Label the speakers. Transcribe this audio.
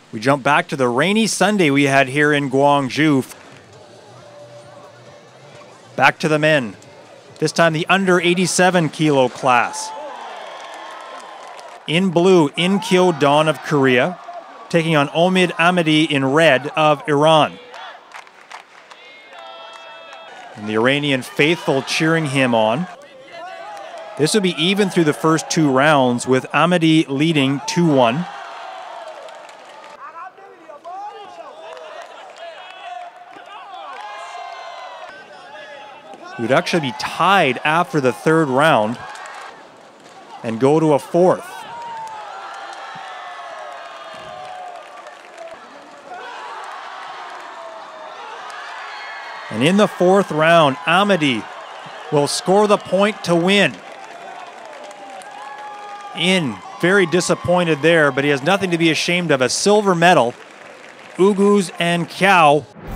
Speaker 1: We jump back to the rainy Sunday we had here in Gwangju. Back to the men. This time the under 87 kilo class. In blue, In Kyo Dawn of Korea, taking on Omid Ahmadi in red of Iran. And the Iranian faithful cheering him on. This will be even through the first 2 rounds, with Ahmadi leading 2-1. He would actually be tied after the 3rd round and go to a 4th. And in the 4th round, Ahmadi will score the point to win. In, very disappointed there, but he has nothing to be ashamed of. A silver medal. Uguz and Kiao